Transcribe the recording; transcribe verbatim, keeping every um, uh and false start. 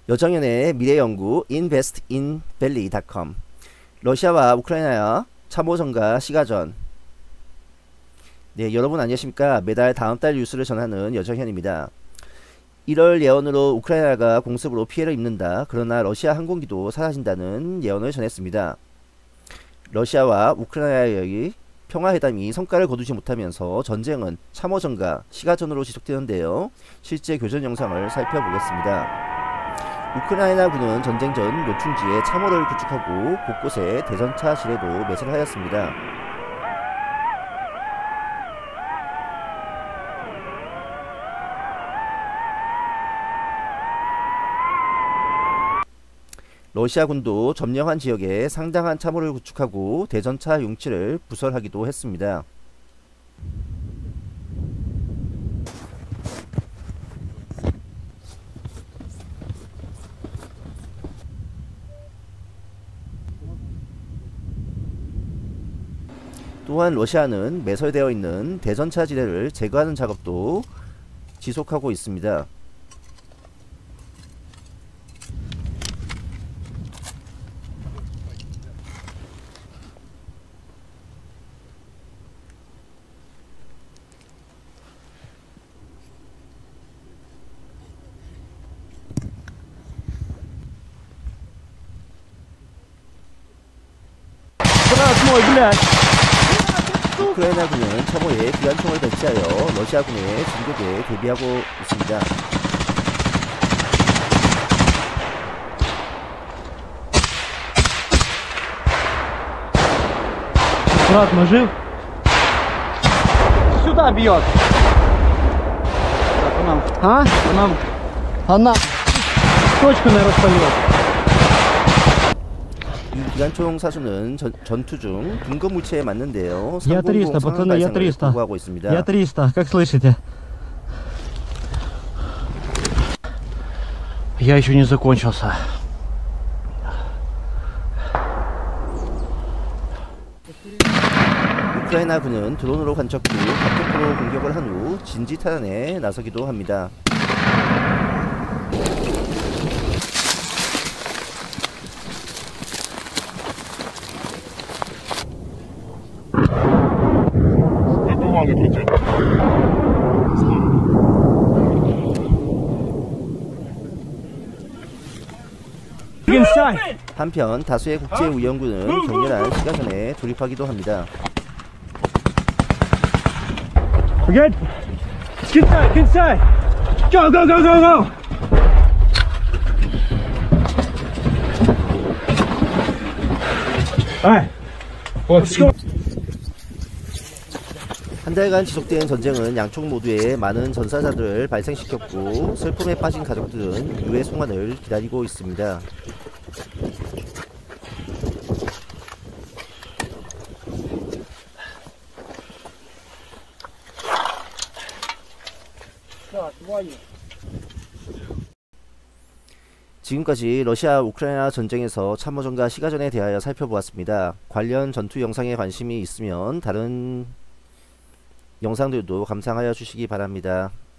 여정연의 미래연구 인베스트 인 밸리 닷컴. 러시아와 우크라이나의 참호전과 시가전. 네, 여러분 안녕하십니까. 매달 다음달 뉴스를 전하는 여정현입니다. 일월 예언으로 우크라이나가 공습으로 피해를 입는다. 그러나 러시아 항공기도 사라진다는 예언을 전했습니다. 러시아와 우크라이나의 평화회담이 성과를 거두지 못하면서 전쟁은 참호전과 시가전으로 지속되는데요. 실제 교전 영상을 살펴보겠습니다. 우크라이나군은 전쟁 전 요충지에 참호를 구축하고 곳곳에 대전차 지뢰도 매설을 하였습니다. 러시아군도 점령한 지역에 상당한 참호를 구축하고 대전차 용치를 부설하기도 했습니다. 또한 러시아는 매설되어 있는 대전차 지뢰를 제거하는 작업도 지속하고 있습니다. 우크라이나군은 참호에 기관총을 배치하여 러시아군의 진격에 대비하고 있습니다. Брат, мы жив? Сюда бьет. Так, нам. А? Нам. Она точку не распалила. 이 기관총 사수는 전, 전투 중 둔검 물체에 맞는데요. Я триста, пацаны, я триста. 보고하고 있습니다. Я триста, как слышите? Я еще не закончился. 우크라이나군은 드론으로 관측 후 각격으로 공격을 한 후 진지 탈환에 나서기도 합니다. 한편 다수의 국제우연군은 격렬한 시가전에 돌입하기도 합니다. Get inside, get inside. Go, go, go, go, go. Alright, let's go. 한 달간 지속된 전쟁은 양쪽 모두에 많은 전사자들을 발생시켰고 슬픔에 빠진 가족들은 유해 송환을 기다리고 있습니다. 지금까지 러시아 우크라이나 전쟁에서 참호전과 시가전에 대하여 살펴보았습니다. 관련 전투 영상에 관심이 있으면 다른 영상들도 감상하여 주시기 바랍니다.